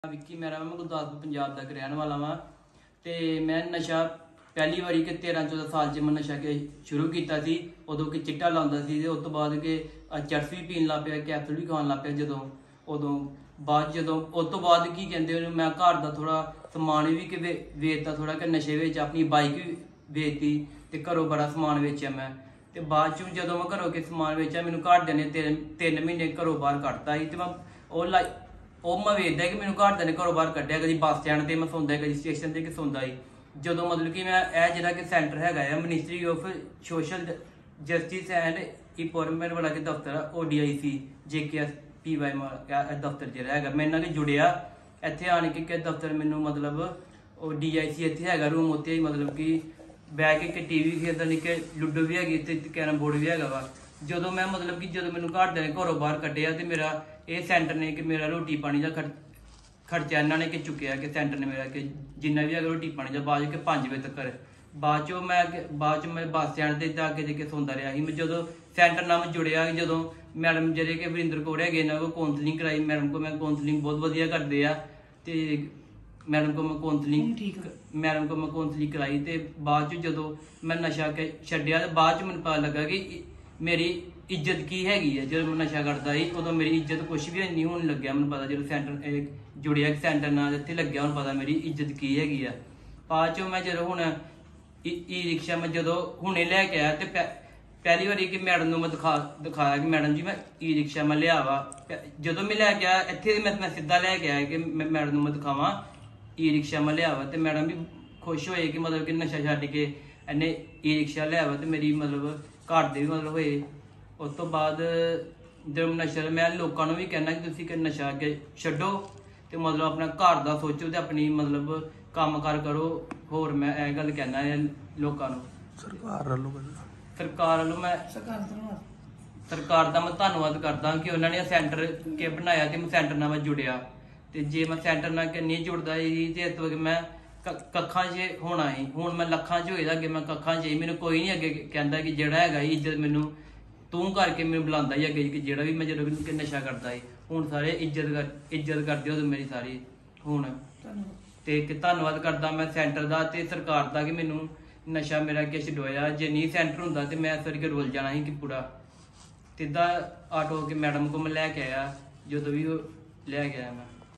विक्की मेरा मैं गुरदासपुर पंजाब का रहने वाला वा तो मैं नशा पहली बारी कि 13-14 साल मैं नशा के शुरू किया उदों कि चिट्टा लाता उस तो बाद के चरस भी पीन लग पाया कैप्सूल भी खान लग पाया उदों बाद उस तो बाद की कहते मैं घर का थोड़ा समान भी कि वेचता थोड़ा कि नशे में अपनी बाइक भी वेचती तो घरों बड़ा समान वेचा मैं तो बाद चों जो मैं घरों के समान वेचा मैंने घरदियां ने 3 महीने घरों बाहर कट्टा तो मैं मैं वेखदा कि मैंने घरदियां ने घरों बाहर कढ़िया कभी बस स्टैंड से मैं सौंदा कभी स्टेशन से सौंदा जो मतलब कि मैं यह जो सेंटर है ministry of social justice and empowerment वाला दफ्तर ODIC JKSPY दफ्तर जो है मैं इन्होंने जुड़िया इतने आने के दफ्तर मैनू मतलब DIC इतने है रूम उत्ते मतलब कि बह के TV खेलता निके लूडो भी है कैरम बोर्ड भी है वा जो मैं मतलब कि जो मैं घरदियां ने घरों बाहर कढ़िया तो मेरा ये सेंटर ने कि मेरा रोटी पानी का खर्चा इन्होंने कि चुकया कि सेंटर ने मेरा कि जिन्ना भी है रोटी पानी का बाद 5 बजे तक बाद चो मैं बस स्टैंड से जाके सौंदा रहा मैं जो सेंटर नाल मैं जुड़िया जो मैडम जे कि वरिंदर कौर है इन्होंने को काउंसलिंग कराई मैडम को मैं काउंसलिंग बहुत वधिया करते हैं तो मैडम को मैं काउंसलिंग कराई तो बाद जो मैं नशा छड्डिया तो बाद मैंने पता लगा कि मेरी इज्जत की हैगी है जो मैं नशा करता ही उदों मेरी इज्जत कुछ भी नहीं होने लग्या मैं पता जो सेंटर जुड़िया सेंटर नाल इत्थे लग्या मैं पता मेरी इज्जत की हैगी है बाद चो मैं जो हुण ई रिक्शा मैं जो हुणे लैके आया तो पहली बारी कि मैडम मैं दिखाया कि मैडम जी मैं ई रिक्शा मैं लिया वा जो मैं लैके आया इत्थे मैं सीधा लैके आया कि मैडम मैं दिखावा ई रिक्शा मैं लिया वा तो मैडम भी खुश होए कि मतलब कि नशा छड्ड के इन्हें ई रिक्शा लिया वा तो मेरी मतलब घर दे भी मतलब होए उस तो बाद जब नशा मैं लोगों भी कहना कि तुम नशा के छड्डो तो मतलब अपना घर का सोचो तो अपनी मतलब काम कार करो होर मैं यह गल कहना है लोगों सरकार वालों मैं सरकार का मैं धन्नवाद करदा कि उन्होंने सेंटर के बनाया तो मैं सेंटर नाल मैं जुड़िया तो जे मैं सेंटर नाल नहीं जुड़ता तो इस वक्त मैं कक्खां च होना ही हुण मैं लखां च होए दा अगे मैं कक्खां च मैनूं कोई नहीं अगे कहता कि जेड़ा है इज्जत मैनूं तू करके मैनूं बुलांदा ही अगे कि जेड़ा भी मैं जो नशा करता है हुण सारे इज्जत करदे हो मेरी सारी हुण ते धन्नवाद करदा मैं सेंटर का ते सरकार का कि मैनूं नशा मेरा किश छडवाया जे नहीं सेंटर हुंदा तो मैं इस वारी रुल जाना ही कि पूरा सीधा आटो के मैडम को मैं लैके आया जो भी लैके आया मैं